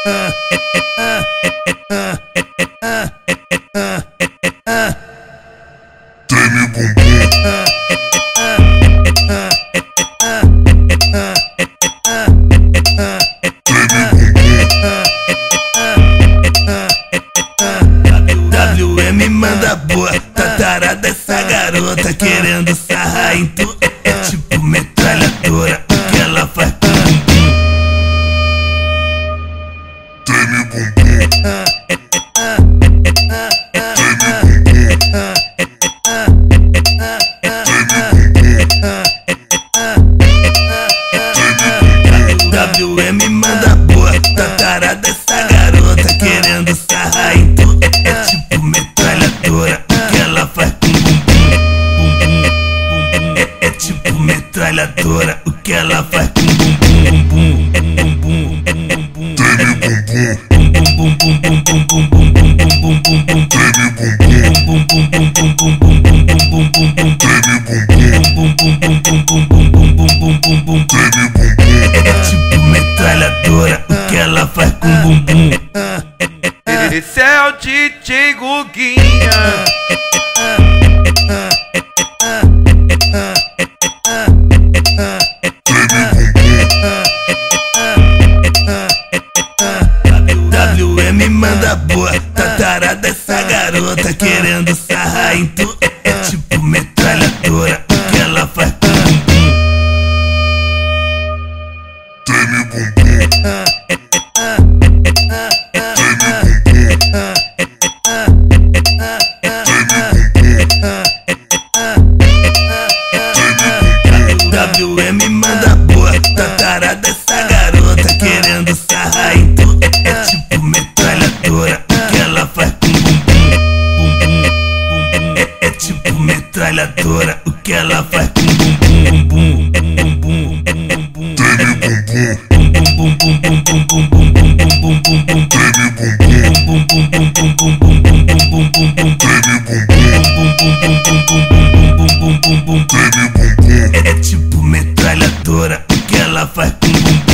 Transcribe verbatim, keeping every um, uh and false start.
Treme bumbum. W M manda boa, tá tarada essa garota, querendo sarrar em tu. É tipo metralhadora, o que ela faz com o bumbum. Treme bumbum. W M manda boa, tá tarada essa garota, querendo sarrar em tu. É tipo metralhadora, o que ela faz com o bumbum. Bumbum, bumbum. É, é tipo metralhadora, o que ela faz com o bumbum. Bumbum, bumbum, bumbum, bumbum. Treme bumbum. Bumbum, bumbum, bumbum, bumbum, bumbum, bumbum, bumbum. Treme bumbum. Bumbum, bumbum, bumbum, bumbum, bumbum, bumbum, bumbum. Treme bumbum. Bumbum, bumbum, bumbum, bumbum, bumbum, bumbum. Treme bumbum. É tipo metralhadora, o que ela faz com o bumbum. Esse é o D J Guguinha. W M manda boa, tá tarada essa garota, querendo sarrar em tu. É tipo metralhadora, o que ela faz com o bumbum. Treme bumbum. W M manda boa, tá tarada essa garota, querendo sarrar em tu. É tipo metralhadora, o que ela faz com o bumbum. Bumbum, bumbum. É, é tipo metralhadora, o que ela faz com o bumbum. Bumbum, bumbum, bumbum, bumbum. Treme bumbum. Bumbum, bumbum, bumbum, bumbum, bumbum, bumbum, bumbum. Treme bumbum. Bumbum, bumbum, bumbum, bumbum, bumbum, bumbum, bumbum. Treme bumbum. Bumbum, bumbum, bumbum, bumbum, bumbum, bumbum. Treme bumbum. É tipo metralhadora, o que ela faz com o bumbum.